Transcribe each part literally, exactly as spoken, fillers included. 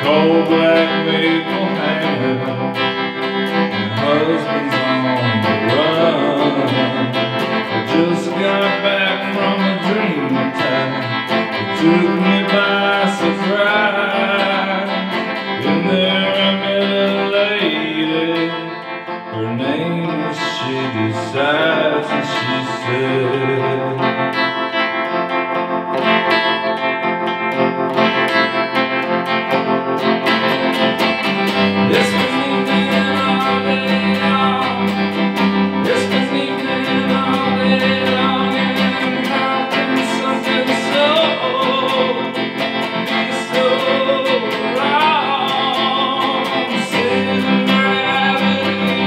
cold black maple hand, and husband's on the run. I just got back from a dream attack. It took me by surprise. In there I met a lady. Her name was She Decides, and she said, this was evening all day long. This was evening all day long. And how can something so be so wrong? Sin and gravity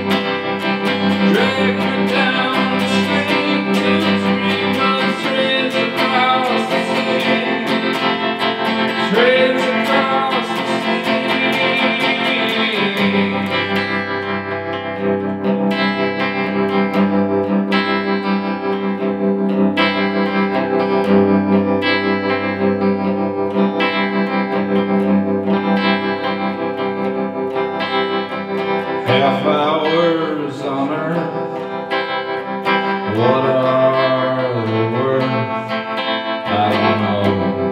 drag me down the street to dream of trains across the sea. Trains across the sea. Half hours on earth, what are they worth? I don't know.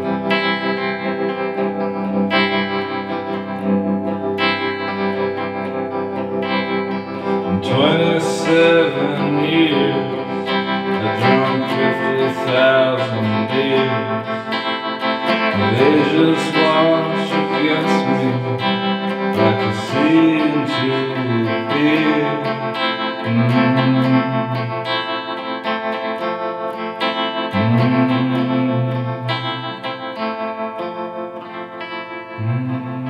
In twenty-seven years, I drunk fifty thousand beers. They just wash against me like a sea into a pier. Mm-hmm. Mm-hmm. Mm-hmm.